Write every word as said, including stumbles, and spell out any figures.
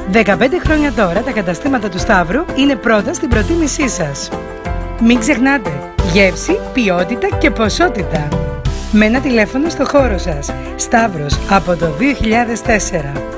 δεκαπέντε χρόνια τώρα τα καταστήματα του Σταύρου είναι πρώτα στην προτίμησή σας. Μην ξεχνάτε, γεύση, ποιότητα και ποσότητα. Με ένα τηλέφωνο στο χώρο σας. Σταύρος από το δύο χιλιάδες τέσσερα.